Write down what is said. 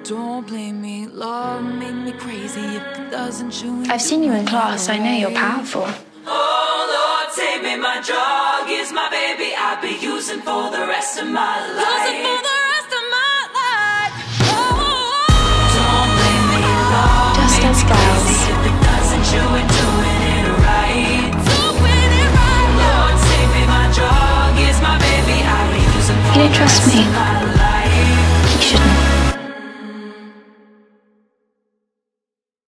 Don't blame me, love made me crazy. If it doesn't show I've seen you in class, I know you're powerful. Oh Lord, take me, my drug is my baby. I'll be using for the rest of my life. Using for the rest of my life. Oh, don't blame me, love Just as girls. if it doesn't show it, doing it right. Doing it right. Lord, take me, my drug is my baby. I'll be using for You don't trust me.